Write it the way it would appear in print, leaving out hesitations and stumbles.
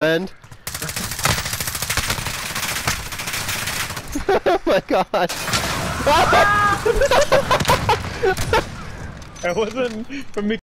End. Oh my god. That wasn't for me.